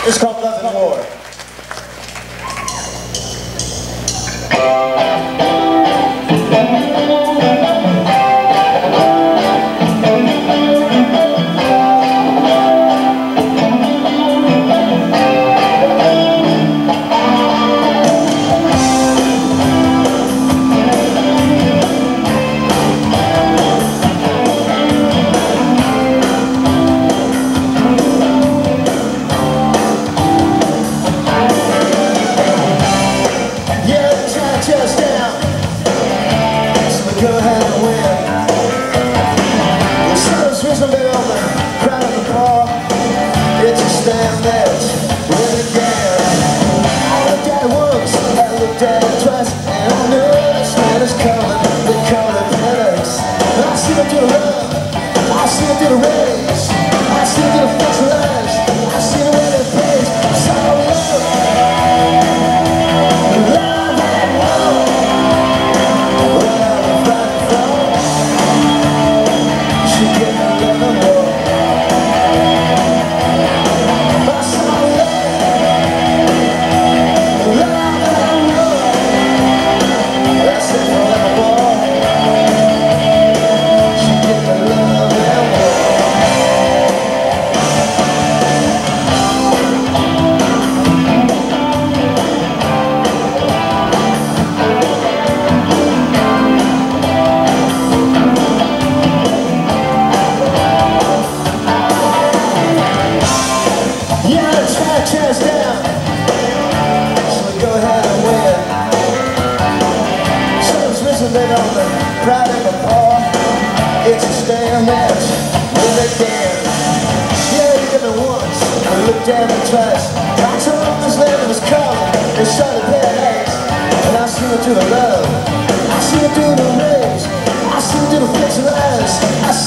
It's called Love and War. Go ahead and win. The sun's risen on the crowd of the bar. It's a stand that's win again. I looked at it once, I looked at it twice, and I knew this man is coming. They call it paradise. I see them do the run, I see them do the race, I see them do the fix lines, I see them win their pace. It's all love, love and war. Chest down, so go ahead and win. Sun's risen then on the crowd of the bar. It's a stand match, win again. Yeah, you did it once, I looked down and twice. I told them this land was coming, they shot at paradise. And I see them do the love, I see them do the race, I see them do the fix lines, I